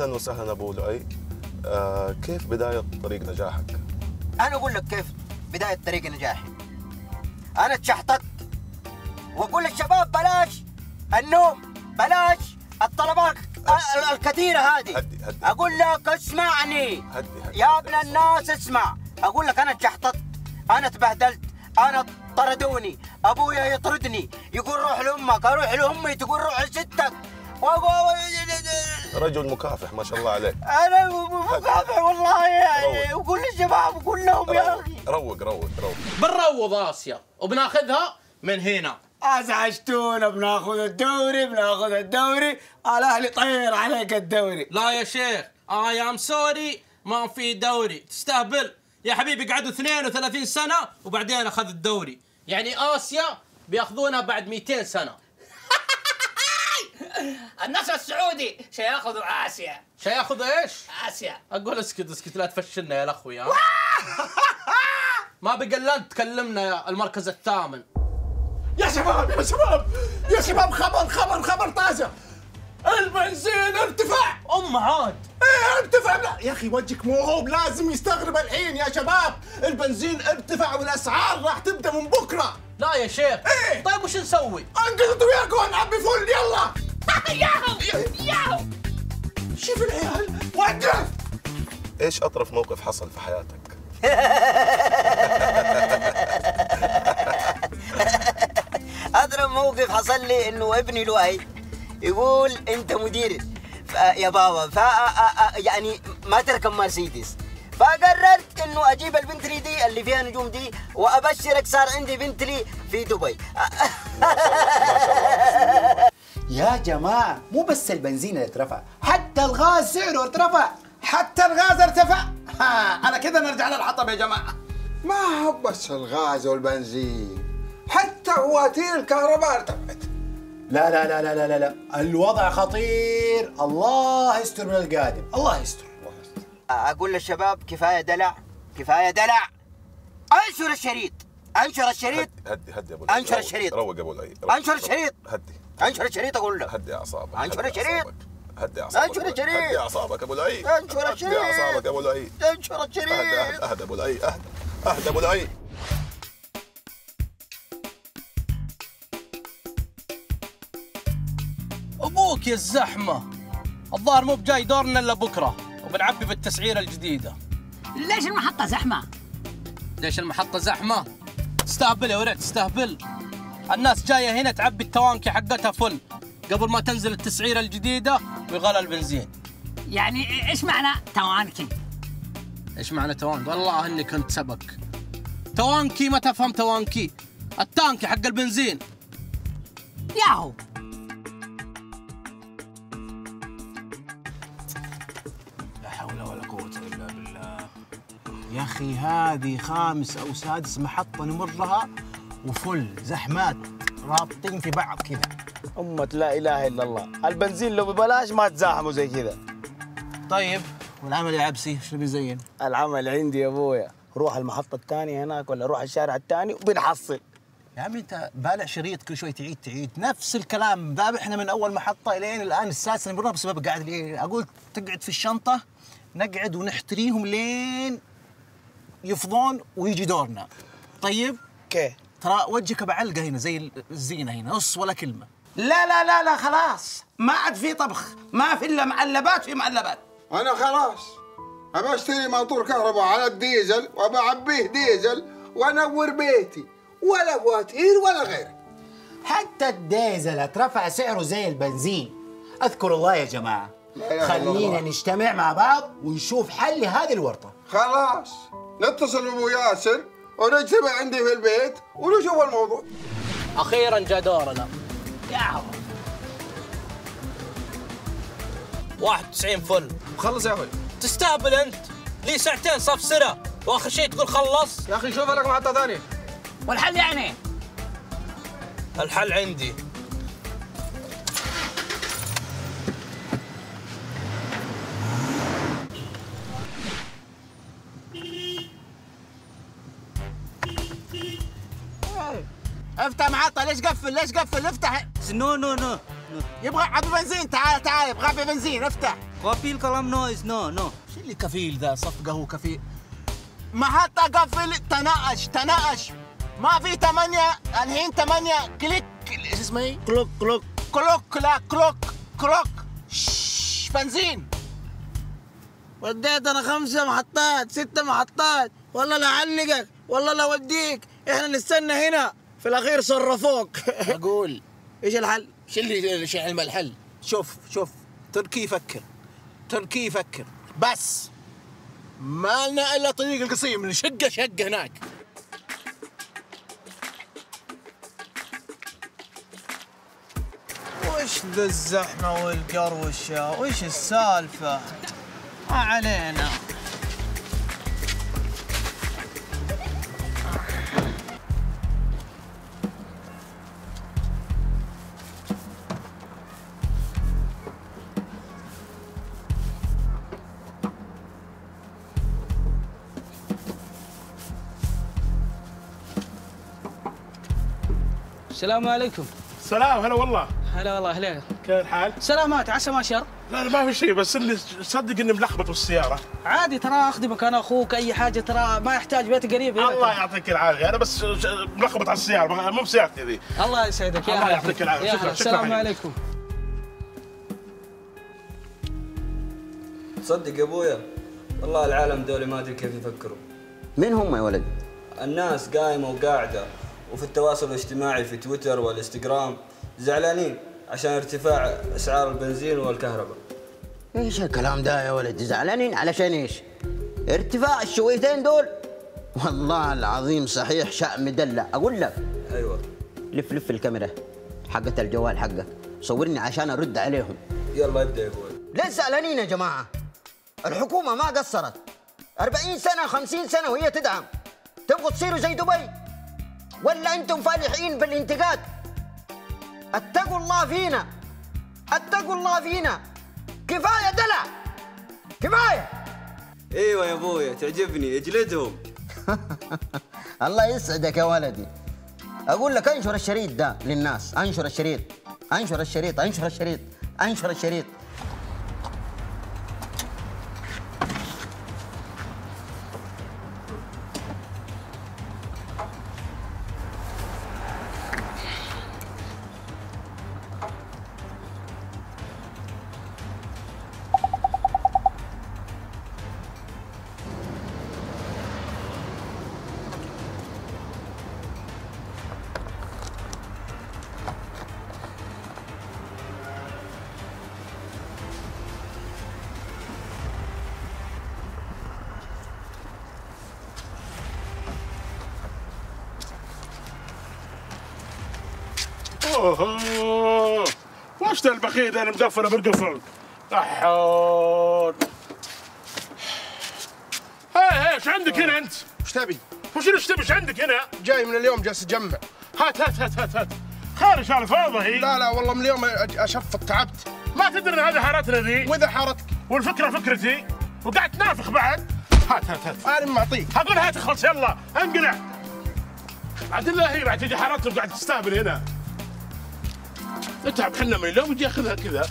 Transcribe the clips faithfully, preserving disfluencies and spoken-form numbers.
اهلا وسهلا ابو لؤي. آه كيف بدايه طريق نجاحك؟ انا اقول لك كيف بدايه طريق نجاحي. انا اتشحطت واقول للشباب بلاش النوم، بلاش الطلبات الكثيره هذه. هدي هدي. اقول لك اسمعني هدي هدي يا ابن الناس، اسمع. اقول لك انا اتشحطت، انا اتبهدلت، انا طردوني، ابويا يطردني يقول روح لامك، اروح لامي تقول روح لستك. رجل مكافح ما شاء الله عليك. انا مكافح والله يعني. وقول للشباب وقول لهم يا اخي روق روق روق. بنروض اسيا وبناخذها من هنا. ازعجتونا، بناخذ الدوري بناخذ الدوري، الاهلي طير عليك الدوري. لا يا شيخ اي ام سوري، ما في دوري، تستهبل يا حبيبي. قعدوا اثنين وثلاثين سنه وبعدين اخذ الدوري، يعني اسيا بياخذونها بعد مئتين سنه. النصر السعودي سياخذ اسيا. سياخذ ايش؟ اسيا. اقول اسكت اسكت لا تفشلنا يا الاخوي. ها ما بقى الا انت تكلمنا يا المركز الثامن. يا شباب يا شباب يا شباب، خبر خبر خبر طازه، البنزين ارتفع. ام عاد ايه ارتفع. لا يا اخي وجهك موهوب، لازم يستغرب الحين يا شباب. البنزين ارتفع والاسعار راح تبدا من بكره. لا يا شيخ. ايه طيب وش نسوي؟ انقلط وياك ونعبي فل يلا. ياهو ياهو. شوف العيال وقف. ايش اطرف موقف حصل في حياتك؟ اضرب موقف حصل لي انه ابني لؤي يقول انت مدير يا بابا، ف يعني ما تركب مرسيدس، فقررت انه اجيب البنتلي دي اللي فيها نجوم دي، وابشرك صار عندي بنتلي في دبي. يا جماعة مو بس البنزين اللي اترفع، حتى الغاز سعره ارتفع. حتى الغاز ارتفع. ها على كذا نرجع للحطب يا جماعة. ما هو بس الغاز والبنزين، حتى فواتير الكهرباء ارتفعت. لا لا لا لا لا لا الوضع خطير. الله يستر من القادم، الله يستر. اقول للشباب كفايه دلع، كفايه دلع. انشر الشريط، انشر الشريط. هدي هدي يا ابو لؤي، انشر الشريط. روق يا ابو لؤي. انشر الشريط. هدي انشر الشريط اقول لك. هدي اعصابك. انشر الشريط. هدي اعصابك. انشر الشريط. هدي اعصابك يا ابو لؤي. انشر الشريط. هدي اعصابك يا ابو لؤي. انشر الشريط. اهدى اهدى ابو لؤي، اهدى اهدى ابو لؤي. ابوك يا الزحمه، الظاهر مو بجاي دورنا الا بكره، وبنعبي بالتسعيره الجديده. ليش المحطة زحمة؟ ليش المحطه زحمه؟ تستهبل يا ولد تستهبل. الناس جايه هنا تعبي التوانكي حقتها فل قبل ما تنزل التسعيره الجديده ويغلى البنزين. يعني ايش معنى توانكي؟ ايش معنى توانكي؟ والله اني كنت سبك. توانكي ما تفهم توانكي، التانكي حق البنزين. ياهو. لا حول ولا قوة إلا بالله. يا أخي هذه خامس أو سادس محطة نمرها وفل زحمات رابطين في بعض كذا. أمة لا إله إلا الله، البنزين لو ببلاش ما تزاحموا زي كذا. طيب والعمل يا عبسي شو بيزين؟ العمل عندي يا أبويا، روح المحطة الثانية هناك ولا روح الشارع الثاني وبنحصل. يا عمي أنت بالع شريط كل شوي تعيد تعيد نفس الكلام، ذابحنا من أول محطة إلين الآن السادسة نمرها بسبب قاعد ليه؟ أقول تقعد في الشنطة نقعد ونحتريهم لين يفضون ويجي دورنا. طيب؟ كيف؟ ترى وجهك بعلقة هنا زي الزينة هنا، نص ولا كلمة. لا لا لا لا خلاص، ما عاد في طبخ، ما في الا معلبات في معلبات. انا خلاص ابى اشتري موتور كهرباء على الديزل وابى اعبيه ديزل وانور بيتي، ولا فواتير ولا غيره. حتى الديزل اترفع سعره زي البنزين. اذكر الله يا جماعة، خلينا نجتمع مع بعض ونشوف حل لهذه الورطة. خلاص نتصل بابو ياسر ونجتمع عندي في البيت ونشوف الموضوع. اخيرا جاء دورنا. ياهو. واحد وتسعين فل. خلص يا أخوي. تستهبل انت، لي ساعتين صف سرة واخر شيء تقول خلص. يا أخي شوف لك محطة ثانية. والحل يعني؟ الحل عندي. افتح محطة. ليش قفل ليش قفل؟ افتح. نو نو نو يبغى عبي بنزين. تعال تعال يبغى عبي بنزين. افتح كفيل كلام نويز نو نو. شو اللي كفيل ذا؟ صفقة هو كفيل. محطة قفل. تناقش تناقش. ما في ثمانية الحين ثمانية كليك. ايش اسمه ايه؟ كلوك كلوك كلوك. لا كلوك كلوك. شش بنزين. وديت انا خمسة محطات ستة محطات، والله لا اعلقك والله لا اوديك، احنا نستنى هنا في الاخير صرفوك. اقول ايش الحل؟ شو اللي شو علم الحل؟ شوف شوف تركي يفكر تركي يفكر بس ما لنا الا طريق القصيم من شقه شقه هناك. وش ذا الزحمة والقروشة؟ وش السالفة؟ ما علينا. السلام عليكم. سلام هلا والله. هلا والله اهلين. كيف الحال؟ سلامات عسى ما شر. لا ما في شيء بس اللي صدق اني ملخبط بالسياره. عادي ترى اخدمك انا اخوك اي حاجه ترى ما يحتاج بيت قريب. الله يعطيك العافيه انا بس ملخبط على السياره مو بسيارتي ذي. الله يسعدك يا الله يعطيك العافيه. شكرا شكرا. السلام عليكم. صدق يا ابويا والله العالم دولي ما ادري كيف يفكروا. مين هم يا ولد؟ الناس قايمه وقاعده وفي التواصل الاجتماعي في تويتر والانستغرام زعلانين عشان ارتفاع اسعار البنزين والكهرباء. ايش الكلام ده يا ولد؟ زعلانين علشان ايش؟ ارتفاع الشويتين دول؟ والله العظيم صحيح شأن مدلع. اقول لك ايوه لف لف الكاميرا حقت الجوال حقك صورني عشان ارد عليهم. يلا ابدا يا ابوي. ليه زعلانين يا جماعه؟ الحكومه ما قصرت أربعين سنه خمسين سنه وهي تدعم. تبغوا تصيروا زي دبي ولا انتم فالحين بالانتقاد؟ اتقوا الله فينا اتقوا الله فينا. كفايه دلع كفايه. ايوه يا ابويا تعجبني اجلدهم. الله يسعدك يا ولدي. اقول لك انشر الشريط ده للناس. انشر الشريط انشر الشريط انشر الشريط انشر الشريط. اوه وش ذا البخيل انا مقفله بالقفل. احون. هاي ايش عندك هنا انت؟ وش تبي؟ وش ايش تبي؟ ايش عندك هنا؟ جاي من اليوم جالس اجمع. هات هات هات هات هات. خارج على الفاضي هي. لا لا والله من اليوم اشفط تعبت. ما تدري ان هذه حارتنا ذي؟ واذا حارتك؟ والفكره فكرتي وقاعد تنافخ بعد. هات هات هات. انا معطيك. هقول هات اخلص يلا انقلع. عاد الله هي بعد تجي حارتنا وقاعد تستهبل هنا. اتعب حنا من اليوم ويجي ياخذها كذا.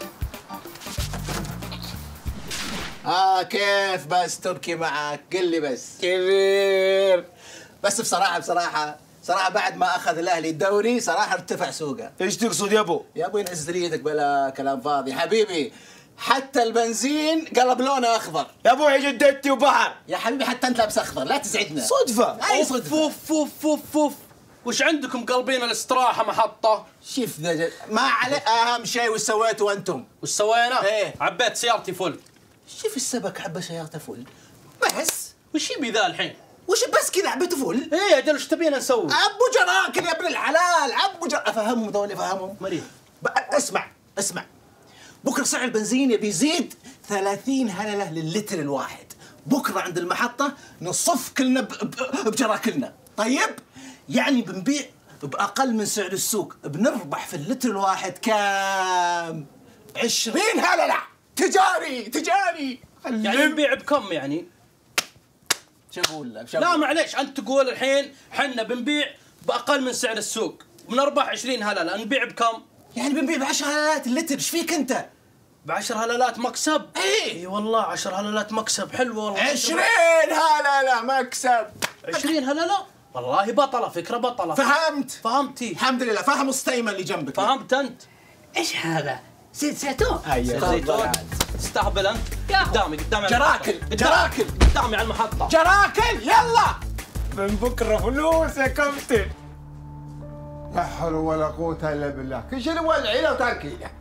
اه كيف بس تركي معك؟ قل لي بس. كبير. بس بصراحه بصراحه صراحه بعد ما اخذ الاهلي الدوري صراحه ارتفع سوقه. ايش تقصد يا ابو؟ يا ابوي نزل ايدك بلا كلام فاضي حبيبي. حتى البنزين قلب لونه اخضر. يا ابوي جدتي وبحر. يا حبيبي حتى انت لابس اخضر لا تزعجنا. صدفه. اي صدفه. فوف فوف فوف فوف. وش عندكم قلبين الاستراحه محطه؟ شوف ذا ما عليه اهم شيء وش سويتوا انتم؟ وش سوينا؟ ايه عبيت سيارتي فل. شوف السبك عبى سيارته فل بس. وش يبي ذا الحين؟ وش بس كذا عبيته فل؟ ايه اجل وش تبينا نسوي؟ عبوا جراكن يا ابن الحلال عبوا جر افهمهم ذولي افهمهم. مريض. اسمع اسمع بكره سعر البنزين يبي يزيد ثلاثين هلله للتر الواحد. بكره عند المحطه نصف كلنا بجراكلنا. طيب يعني بنبيع باقل من سعر السوق بنربح في اللتر الواحد كام؟ عشرين هلله تجاري تجاري. يعني نبيع بكم يعني؟ شو اقول لك؟ لا معليش انت تقول الحين حنا بنبيع باقل من سعر السوق بنربح عشرين هلله نبيع بكم؟ يعني بنبيع ب عشرة هلالات اللتر. ايش فيك انت؟ بعشر هلالات مكسب. ايه اي والله عشر هلالات مكسب. حلوه والله. عشرين هلالة مكسب. عشرين هلالة والله بطلة، فكرة بطلة. فهمت فهمتي؟ الحمد لله. فهم مستيمن اللي جنبك. فهمت انت؟ ايش هذا؟ زيت زيتون. ايوه زيتون. استهبل انت. قدامي قدامي جراكل جراكل قدامي على المحطة. جراكل يلا من بكره فلوس يا كابتن. لا حول ولا قوة الا بالله. كل شيء ولعيله وتركيله.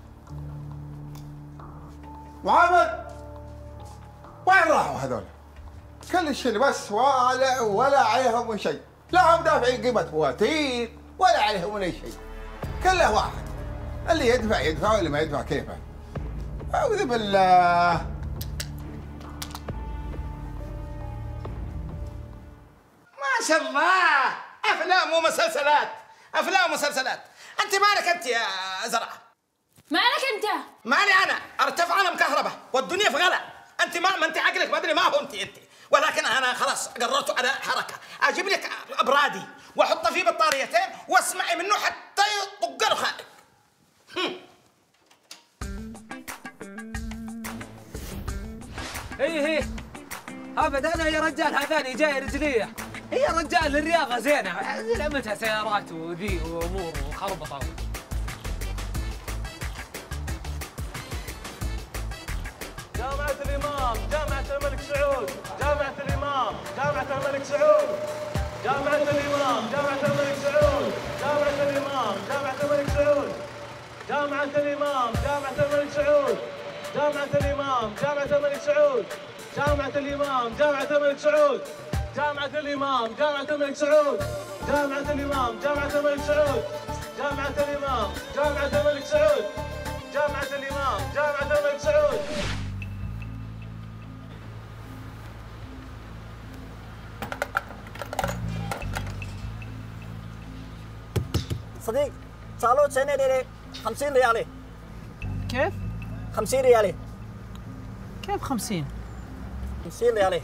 محمد وين راحوا هذول؟ كل شيء بس ولا ولا عليهم شيء، لا هم دافعين قيمة فواتير ولا عليهم ولا شيء. كله واحد، اللي يدفع يدفع واللي ما يدفع كيفه. أعوذ بالله. ما شاء الله أفلام ومسلسلات، أفلام ومسلسلات. أنت مالك أنت يا زرعة؟ مالك أنت؟ مالي أنا، ارتفع أنا مكهربة والدنيا في غلا. أنت ما ما أنت عقلك ما أدري ما هو أنت أنت، ولكن أنا خلاص قررت على حركة، أجيب لك أبرادي وأحطه فيه بطاريتين واسمعي منه حتى يطق له خالك. ايه ايه ابدا انا يا رجال هذاني جاي رجليه. هي يا رجال الرياضه زينه، لمتها سيارات وذي وامور وخربطه. جامعة الإمام، جامعة الملك سعود، جامعة الإمام، جامعة الملك سعود، جامعة الإمام، جامعة الملك سعود، جامعة الإمام، جامعة الملك سعود، جامعة الإمام، جامعة الملك سعود، جامعة الإمام، جامعة الملك سعود، جامعة الإمام، جامعة الملك سعود، جامعة الإمام، جامعة الملك سعود، جامعة الإمام، جامعة الملك سعود، جامعة الإمام، جامعة الملك سعود، جامعة الإمام، جامعة الملك سعود. صديق صالوت سنة لي خمسين ريالي. كيف؟ خمسين ريالي. كيف خمسين؟ خمسين ريالي.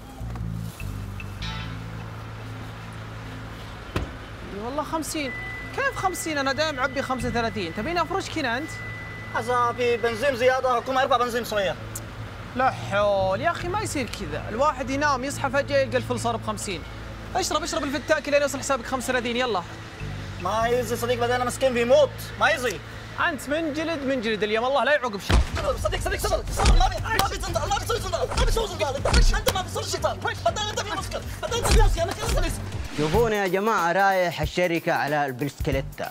والله خمسين. كيف خمسين؟ أنا دايم معبي خمسة وثلاثين. تبيني أفرش كذا أنت؟ عسى في بنزين زيادة حكومة أربع بنزين صغير. لا حول يا أخي ما يصير كذا، الواحد ينام يصحى فجأة يلقى الفل صار بخمسين. اشرب اشرب الفتاك لين يوصل حسابك خمسة وثلاثين يلا. ما يزي صديق بدينا مسكين بيموت، ما يزي. أنت من جلد من جلد اليوم الله لا يعوقب شر. صديق صديق صبر صبر ما بي ما بي صندال ما بيسوي صندال ما بيسوي صندال أنت ما بيصير شيطان بدل أنت في مشكلة بدل أنت في مشكلة أنا كذا. شوفوني يا جماعة رايح الشركة على البسكليتة.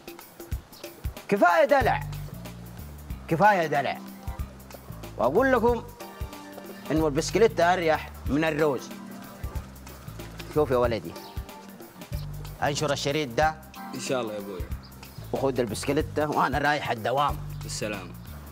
كفاية دلع كفاية دلع وأقول لكم إنه البسكليتة أريح من الروز. شوف يا ولدي انشر الشريط ده ان شاء الله يا ابوي وخذ البسكليتة وانا رايح الدوام. بالسلامة.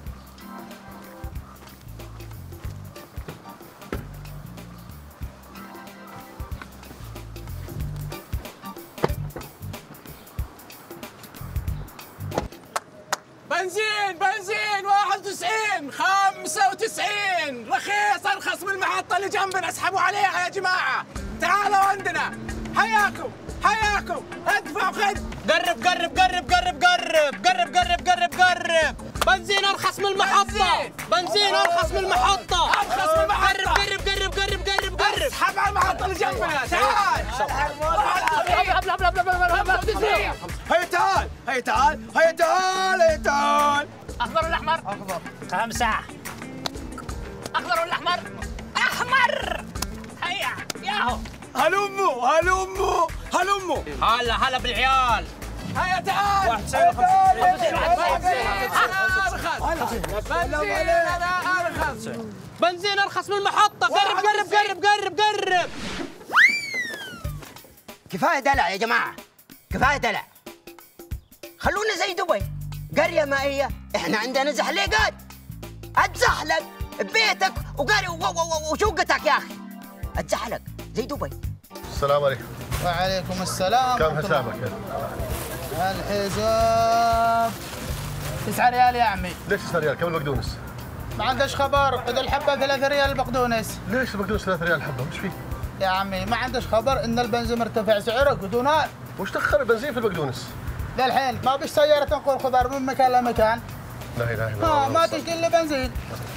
بنزين بنزين واحد وتسعين خمسة وتسعين رخيص ارخص من المحطة اللي جنبنا اسحبوا عليها يا جماعة. تعالوا عندنا حياكم حياكم ادفع خذ. قرب قرب قرب قرب قرب قرب قرب قرب قرب بنزين ارخص من المحطة. بنزين ارخص من المحطة. ارخص من المحطة. قرب قرب قرب قرب قرب اسحب على المحطة اللي جنبنا. تعال هيا تعال هيا تعال هيا تعال هيا تعال. اخضر ولا احمر؟ اخضر. خمسة. اخضر ولا احمر؟ احمر. هيا ياهو. هلموا هلموا هلموا. هلا هلا بالعيال. هيا تعال. واحد تسعين ارخص. بنزين ارخص من المحطة. قرب قرب قرب قرب قرب. كفاية دلع يا جماعة كفاية دلع. خلونا زي دبي قرية مائية. احنا عندنا زحليقات اتزحلق ببيتك وقري وشقتك يا اخي اتزحلق زي دبي. السلام عليكم. وعليكم السلام. كم حسابك؟ الحساب تسعة ريال يا عمي. ليش تسعة ريال؟ كم البقدونس؟ ما عندش خبر إذا الحبة ثلاثة ريال البقدونس. ليش البقدونس ثلاثة ريال الحبة؟ وش فيه؟ يا عمي ما عندش خبر إن البنزين مرتفع سعره قدونات. وش دخل البنزين في البقدونس؟ ذا الحين ما بيش سيارة تنقل خضار من مكان لمكان. لا اله الا الله. ها ما تشتري لي بنزين.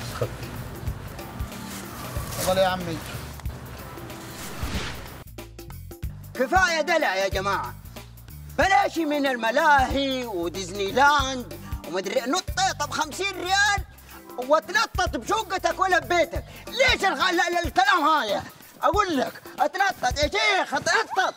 تفضل يا عمي. كفايه دلع يا جماعه. بلاش من الملاهي وديزني لاند ومدري نطيطه ب خمسين ريال وتنطط بشقتك ولا ببيتك. ليش الغ... ال... ال... الكلام هذا؟ اقول لك اتنطط يا شيخ اتنطط.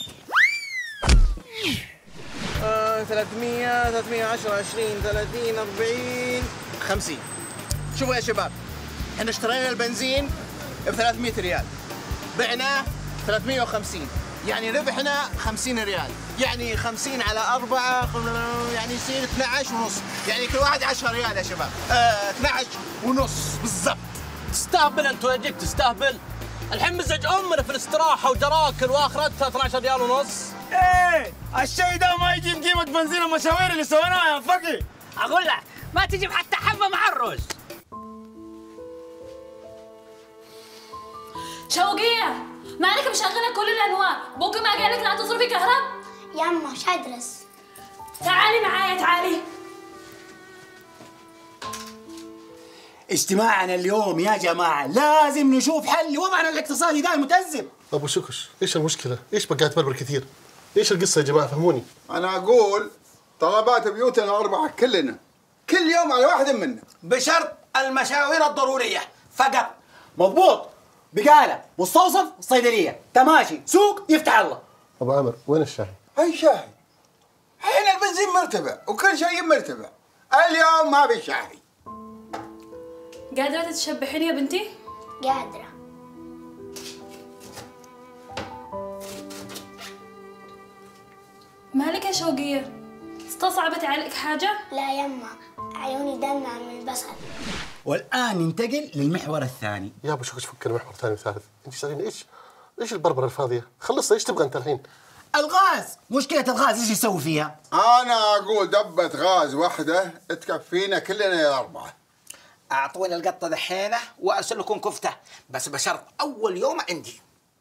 آه ثلاثمية ثلاثمية وعشرة عشرين ثلاثين أربعين خمسين. شوفوا يا شباب، احنا اشترينا البنزين ب ثلاثمية ريال، بعناه ثلاثمية وخمسين، يعني ربحنا خمسين ريال، يعني خمسين على أربعة يعني يصير اثني عشر ونص، يعني كل واحد عشرة ريال يا شباب. آه اثني عشر ونص بالضبط. تستهبل انت يا جيك تستهبل. الحين مزج امنا في الاستراحه وجراكل واخرتها اثني عشر ريال ونص. ايه الشيء ده ما يجيب قيمه بنزين المشاوير اللي سويناها يا فقي. اقول لك ما تجيب حتى حبه مع الرز. شوقية مالك مشغلة كل الانوار؟ بوكي ما قال لك لا تصرفي كهرب؟ يما مش هدرس. تعالي معايا تعالي. اجتماعنا اليوم يا جماعه لازم نشوف حل لوضعنا الاقتصادي ده المتأزم. ابو شكش، ايش المشكله؟ ايش بقى تبربر كثير؟ ايش القصه يا جماعه فهموني؟ انا اقول طلبات بيوتنا الاربعه كلنا كل يوم على واحد منا بشرط المشاوير الضروريه فقط. مضبوط. بقاله، مستوصف، صيدليه، تماشي، سوق، يفتح الله. ابو عامر وين الشاي؟ اي شاي؟ الحين البنزين مرتفع وكل شيء مرتفع، اليوم ما في شاي. قادرة تتشبحين يا بنتي؟ قادرة. مالك يا شوقية؟ استصعبت عليك حاجة؟ لا يما عيوني دمع من البصل. والآن ننتقل للمحور الثاني. يا ابو شكش فكر محور ثاني وثالث، انت شغالين ايش؟ ايش البربره الفاضيه؟ خلصنا، ايش تبغى انت الحين؟ الغاز، مشكلة الغاز ايش يسوي فيها؟ انا اقول دبة غاز واحدة تكفينا كلنا يا الاربعة. اعطوني القطة دحينة وارسل لكم كفتة، بس بشرط اول يوم عندي.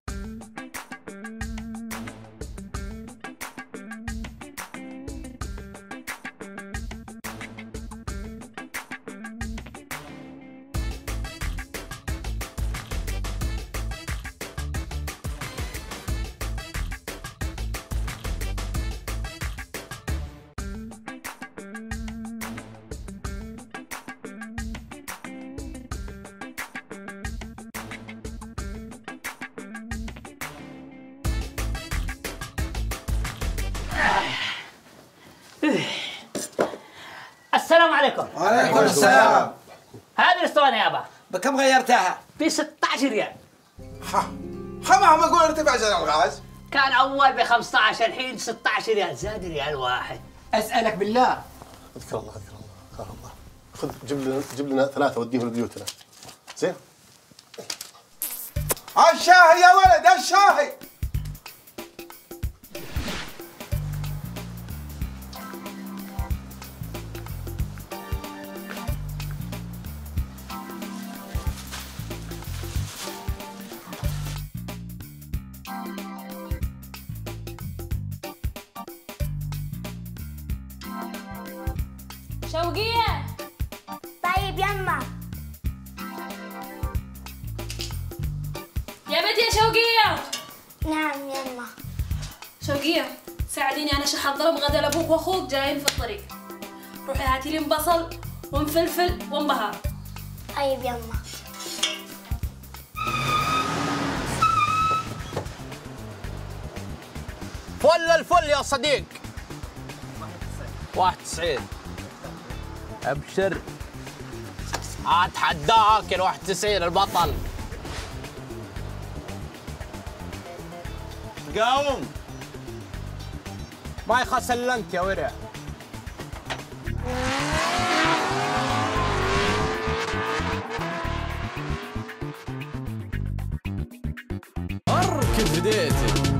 السلام عليكم. وعليكم السلام. هذه الاسطوانه يابا بكم غيرتها؟ ب ستة عشر ريال. ها ما اقول ارتفع سعر الغاز. كان اول ب خمسة عشر الحين ستة عشر ريال، زاد ريال واحد. اسالك بالله. اذكر الله اذكر الله اذكر الله. خذ جيب لنا جيب لنا ثلاثه وديهم لبيوتنا. زين؟ الشاهي يا ولد الشاهي. شوقية. طيب يما. يا بنتي يا شوقية. نعم يما. شوقية ساعديني انا احضر غدا لابوك واخوك جايين في الطريق. روحي هاتي لي بصل ومفلفل ومبهار. طيب يما. فل الفل يا صديق. واحد وتسعين. ابشر. اتحداك ال واحد وتسعين البطل. قاوم. ما يخاف الا انت يا ورع. اركب بديتي.